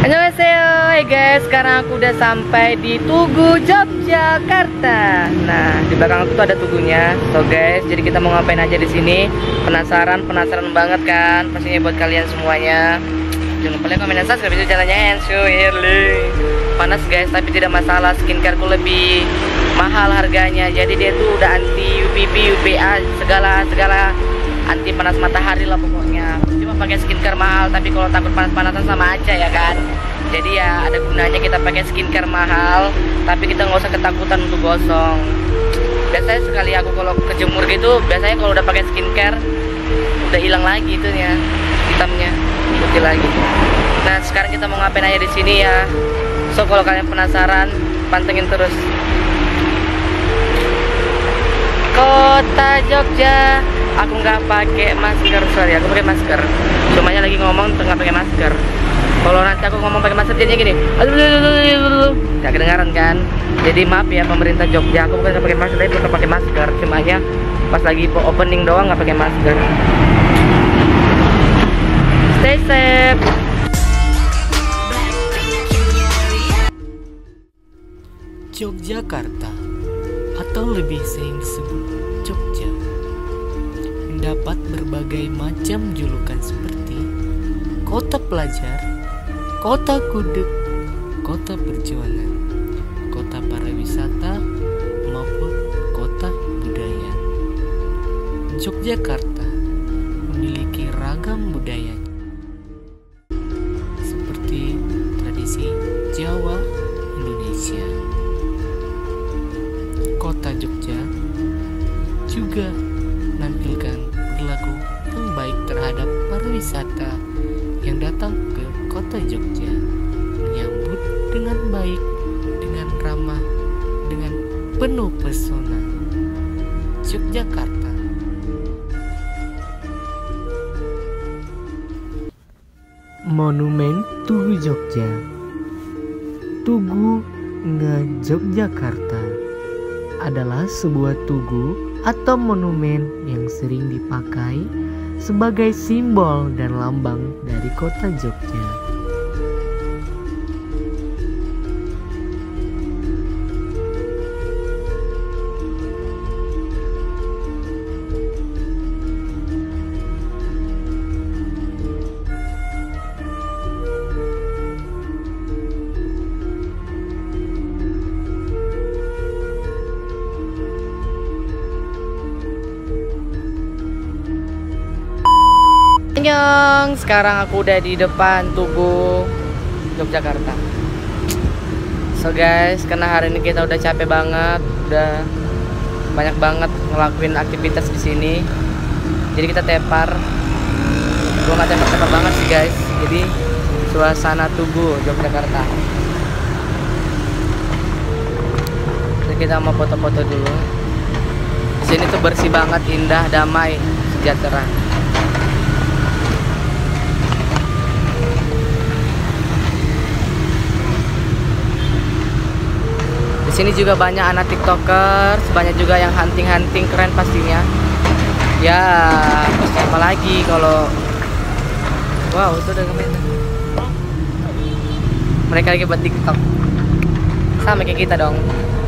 Annyeonghaseyo, hey guys, sekarang aku udah sampai di Tugu Yogyakarta. Nah, di belakang aku tuh ada tugunya. So guys, jadi kita mau ngapain aja di sini? Penasaran banget kan? Pastinya buat kalian semuanya. Jangan lupa like, komen, dan subscribe video channelnya and show early. Panas guys, tapi tidak masalah. Skincareku lebih mahal harganya. Jadi dia tuh udah anti UVB, UVA, segala anti panas matahari lah pokoknya. Cuma pakai skincare mahal, tapi kalau takut panas-panasan sama aja ya kan. Jadi ya ada gunanya kita pakai skincare mahal, tapi kita nggak usah ketakutan untuk gosong. Biasanya sekali aku kalau kejemur gitu, biasanya kalau udah pakai skincare udah hilang lagi itunya, hitamnya putih lagi. Nah sekarang kita mau ngapain aja di sini ya. So kalau kalian penasaran, pantengin terus. Kota Jogja. Aku nggak pakai masker, sorry, aku pakai masker. Cumanya lagi ngomong nggak pakai masker. Kalau nanti aku ngomong pakai masker jadinya gini, nggak kedengaran kan? Jadi maaf ya pemerintah Jogja, aku bukan nggak pakai masker, tapi bukan pakai masker. Cumanya pas lagi opening doang nggak pakai masker. Stay safe. Yogyakarta atau lebih sering disebut Jogja mendapat berbagai macam julukan seperti kota pelajar, kota gudeg, kota perjuangan, kota pariwisata, maupun kota budaya. Yogyakarta memiliki ragam budaya seperti tradisi Jawa, Indonesia. Kota Jogja juga menampilkan perilaku yang baik terhadap pariwisata yang datang ke kota Jogja, menyambut dengan baik, dengan ramah, dengan penuh pesona. Yogyakarta. Monumen Tugu Jogja. Tugu Yogyakarta adalah sebuah tugu atau monumen yang sering dipakai sebagai simbol dan lambang dari kota Jogja. Annyeong, sekarang aku udah di depan Tugu Yogyakarta. So guys, karena hari ini kita udah capek banget, udah banyak banget ngelakuin aktivitas di sini. Jadi kita tepar. Gua nggak tepar-tepar banget sih guys. Jadi suasana Tugu Yogyakarta. Jadi kita mau foto-foto dulu. Di sini tuh bersih banget, indah, damai, sejahtera. Di sini juga banyak anak tiktokers, banyak juga yang hunting keren pastinya. Ya, apa lagi kalau wow itu udah keren. Mereka lagi buat tiktok, sama kayak kita dong.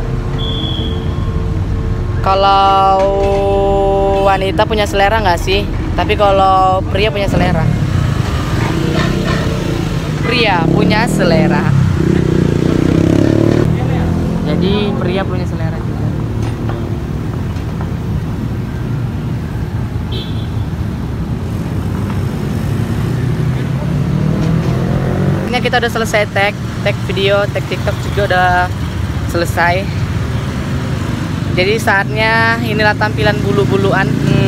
Kalau wanita punya selera nggak sih? Tapi kalau pria punya selera. Pria punya selera. Jadi pria punya selera juga. Ini kita udah selesai tag video, tag TikTok juga udah selesai. Jadi saatnya inilah tampilan bulu-buluan.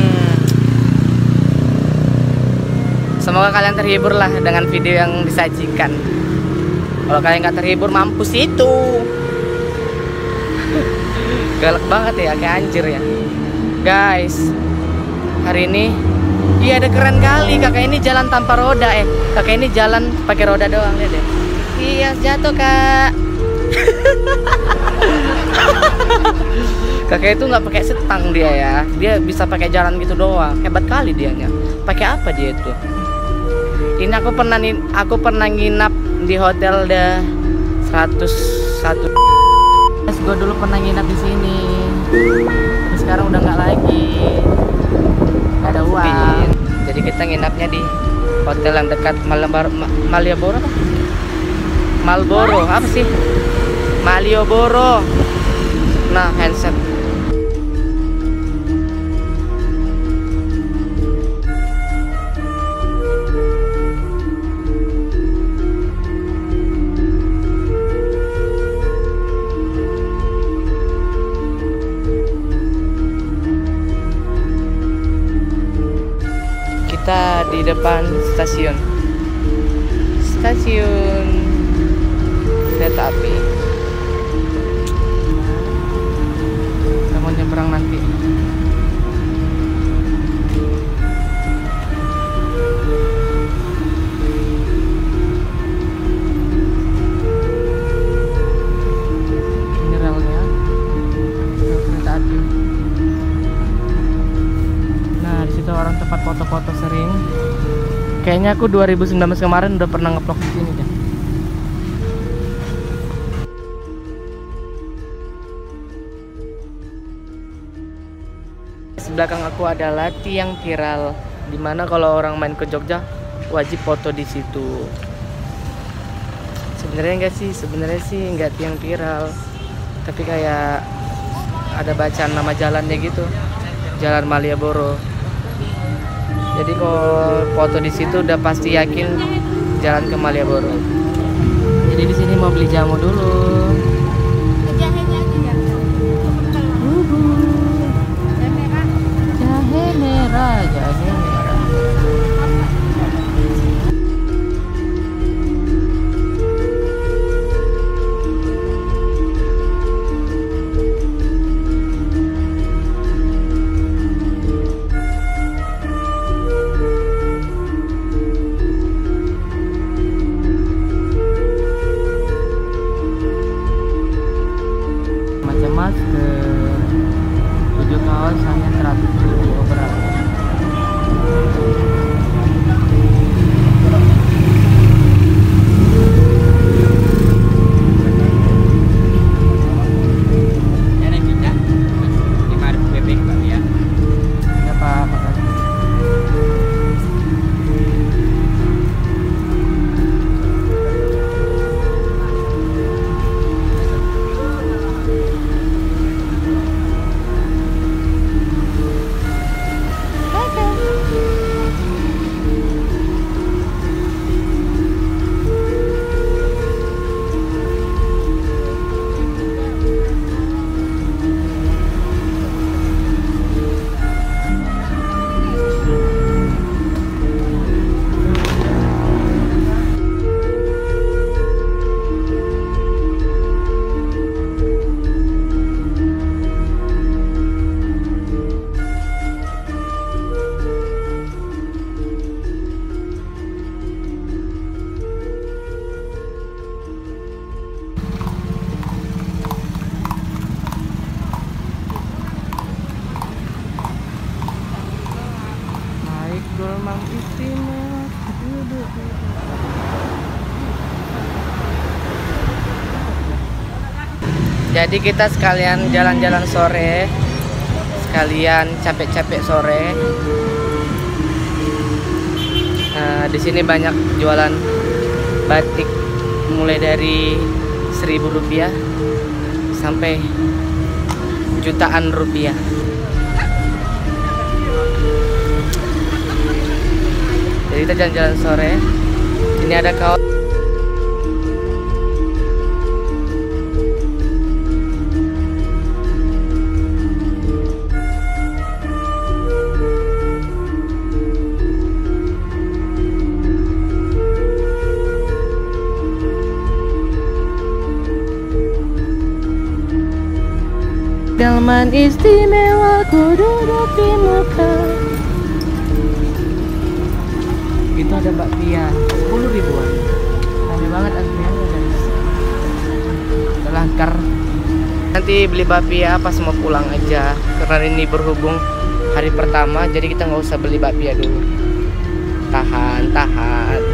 Semoga kalian terhibur lah dengan video yang disajikan. Kalau kalian nggak terhibur, mampus itu. Galak banget ya, kayak anjir ya guys. Hari ini iya ada keren kali. Kakak ini jalan tanpa roda. Kakak ini jalan pakai roda doang, lihat deh. Iya jatuh kak. Kakak itu nggak pakai setang dia ya. Dia bisa pakai jalan gitu doang. Hebat kali dianya. Pakai apa dia itu? Ini aku pernah nginap di hotel udah 101. Gue dulu pernah nginap di sini, tapi sekarang udah nggak lagi, nggak ada uang. Jadi kita nginapnya di hotel yang dekat Malioboro apa? Malboro apa sih? Malioboro. Nah, handset. Kita di depan stasiun kereta api. Kita mau nyebrang nanti. Ini relnya, rel kereta api. Nah, di situ orang tempat foto-foto sering. Kayaknya aku 2019 kemarin udah pernah nge-vlog di sini deh. Di belakang aku adalah tiang viral, dimana kalau orang main ke Jogja wajib foto di situ. Sebenarnya sih nggak tiang viral, tapi kayak ada bacaan nama jalannya gitu, Jalan Malioboro. Jadi kalau foto di situ udah pasti yakin jalan ke Malioboro. Jadi di sini mau beli jamu dulu. Jahe merah. Masker 7 kaos hanya 100.000 berapa. Gelombang istimewa. Jadi kita sekalian jalan-jalan sore, sekalian capek-capek sore. Di sini banyak jualan batik, mulai dari 1.000 rupiah sampai jutaan rupiah. Jadi kita jalan-jalan sore. Ini ada kaos. Delman istimewa, ku duduk di muka. Itu ada bakpia 10 ribuan. Rame banget aslinya guys. Udah langkar. Nanti beli bakpia pas mau pulang aja, karena ini berhubung hari pertama, jadi kita nggak usah beli bakpia dulu. Tahan.